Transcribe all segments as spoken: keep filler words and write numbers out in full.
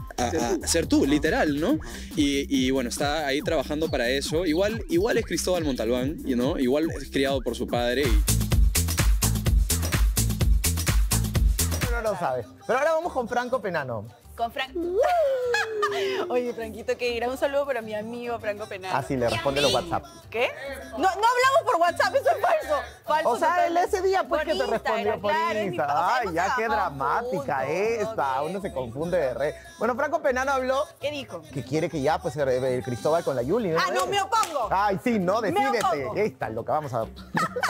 a, a ser tú, literal, ¿no? Y, y bueno, está ahí trabajando para eso. Igual, igual es Cristóbal Montalbán, ¿no? Igual es criado por su padre. Y... No lo sabes. Pero ahora vamos con Franco Penano. Con Franco. Oye, Franquito, que irá un saludo para mi amigo Franco Penano. Ah, sí, le responde los WhatsApp. ¿Qué? No, no hablamos por WhatsApp, eso es falso. Falso. O sea, él ese día pues por que te respondió por claro, Instagram. o sea, Ay, ya qué dramática juntos, esta. ¿no? Uno se confunde de red. Bueno, Franco Penano habló. ¿Qué dijo? Que quiere que ya pues se revele el Cristóbal con la Yuli, ¿no? Ah, no, me opongo. Ay, sí, no, decídete. opongo. Esta es lo que vamos a ver.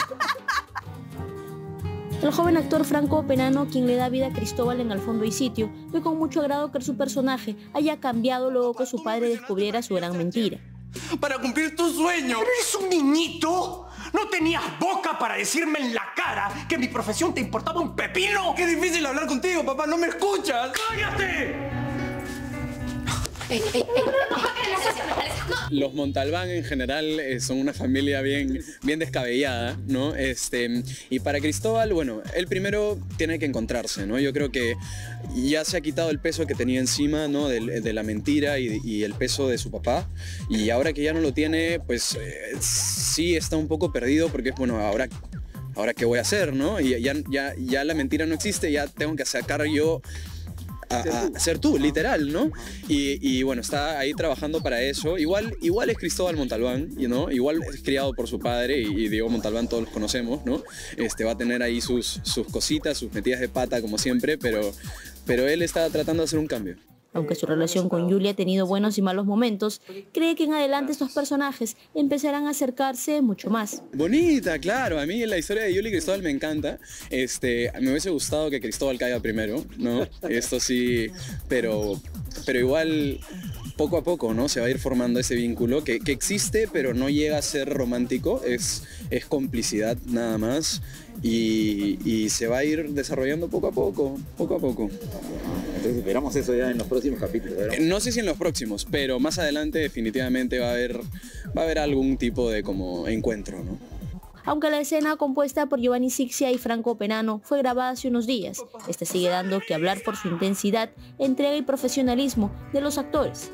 El joven actor Franco Penano, quien le da vida a Cristóbal en Al fondo y sitio, ve con mucho agrado que su personaje haya cambiado luego que su padre descubriera su gran mentira. Para cumplir tu sueño. ¿Pero eres un niñito? ¿No tenías boca para decirme en la cara que mi profesión te importaba un pepino? Qué difícil hablar contigo, papá, no me escuchas. ¡Cállate! Ey, ey, ey. Los Montalbán en general eh, son una familia bien, bien descabellada, ¿no? Este, y para Cristóbal, bueno, él primero tiene que encontrarse, ¿no? Yo creo que ya se ha quitado el peso que tenía encima, ¿no? De, de la mentira y, y el peso de su papá. Y ahora que ya no lo tiene, pues eh, sí está un poco perdido porque, bueno, ahora... Ahora, ¿qué voy a hacer, no? Y ya, ya, ya la mentira no existe, ya tengo que sacar yo... A, a ser tú, literal, ¿no? Y, y bueno, está ahí trabajando para eso. Igual, igual es Cristóbal Montalbán, ¿no? Igual es criado por su padre y, y Diego Montalbán todos los conocemos, ¿no? Este, va a tener ahí sus, sus cositas, sus metidas de pata como siempre, pero, pero él está tratando de hacer un cambio. Aunque su relación con Yuli ha tenido buenos y malos momentos, cree que en adelante estos personajes empezarán a acercarse mucho más. Bonita, claro. A mí la historia de Yuli y Cristóbal me encanta. Este, me hubiese gustado que Cristóbal caiga primero, ¿no? Esto sí, pero, pero igual... poco a poco, ¿no? Se va a ir formando ese vínculo que, que existe, pero no llega a ser romántico, es, es complicidad nada más y, y se va a ir desarrollando poco a poco, poco a poco. Entonces esperamos eso ya en los próximos capítulos, ¿verdad? No sé si en los próximos, pero más adelante definitivamente va a haber, va a haber algún tipo de como encuentro, ¿no? Aunque la escena compuesta por Giovanni Sixia y Franco Penano fue grabada hace unos días, esta sigue dando que hablar por su intensidad, entrega y profesionalismo de los actores.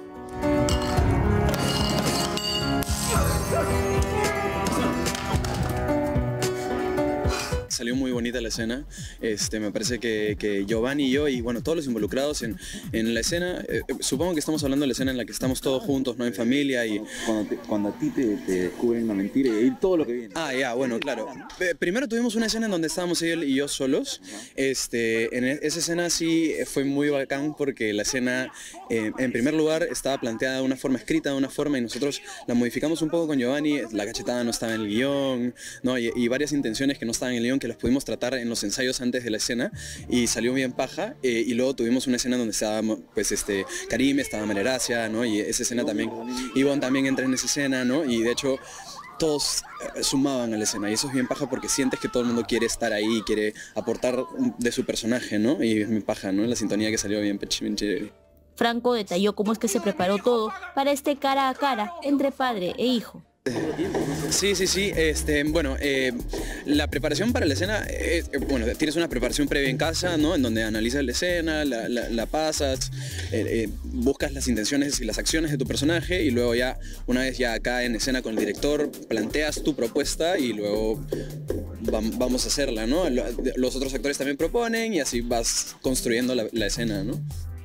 Salió muy bonita la escena, este, me parece que, que Giovanni y yo y bueno, todos los involucrados en, en la escena, eh, supongo que estamos hablando de la escena en la que estamos todos juntos, ¿no? En familia y... Cuando, te, cuando a ti te, te descubren la mentira y todo lo que viene. Ah, ya, bueno, claro. Primero tuvimos una escena en donde estábamos él y yo solos, este, en esa escena sí fue muy bacán porque la escena, eh, en primer lugar, estaba planteada de una forma, escrita de una forma y nosotros la modificamos un poco con Giovanni, la cachetada no estaba en el guión, ¿no? y, y varias intenciones que no estaban en el guión que las pudimos tratar en los ensayos antes de la escena y salió bien paja eh, y luego tuvimos una escena donde estaba pues este Karim, estaba María Gracia, ¿no? Y esa escena también, Ivonne también entra en esa escena, ¿no? Y de hecho todos eh, sumaban a la escena y eso es bien paja porque sientes que todo el mundo quiere estar ahí, quiere aportar de su personaje, ¿no? Y es bien paja, ¿no? La sintonía que salió bien, bien chévere. Franco detalló cómo es que se preparó todo para este cara a cara entre padre e hijo. Sí, sí, sí. Este, bueno, eh, la preparación para la escena, eh, bueno, tienes una preparación previa en casa, ¿no? En donde analizas la escena, la, la, la pasas, eh, eh, buscas las intenciones y las acciones de tu personaje y luego ya, una vez ya acá en escena con el director, planteas tu propuesta y luego vamos a hacerla, ¿no? Los otros actores también proponen y así vas construyendo la, la escena, ¿no?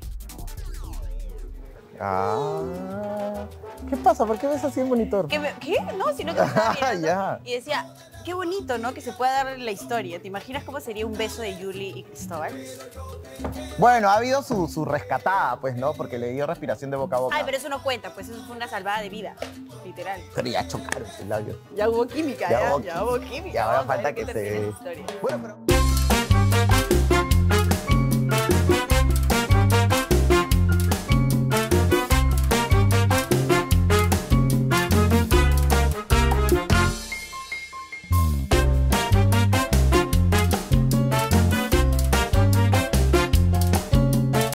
Ah, ¿qué pasa? ¿Por qué ves así en monitor? ¿Qué? Me, ¿Qué? No, sino que me estaba mirando ya. y decía, qué bonito, ¿no? Que se pueda dar la historia. ¿Te imaginas cómo sería un beso de Yuli y Cristóbal? Bueno, ha habido su, su rescatada, pues, ¿no? Porque le dio respiración de boca a boca. Ay, pero eso no cuenta, pues eso fue una salvada de vida, literal. Pero ya chocaron sus labios. Ya hubo química, ya, ya, hubo, ya hubo química. Y ahora Vamos a falta ver que qué se... termina esa historia. Bueno, pero...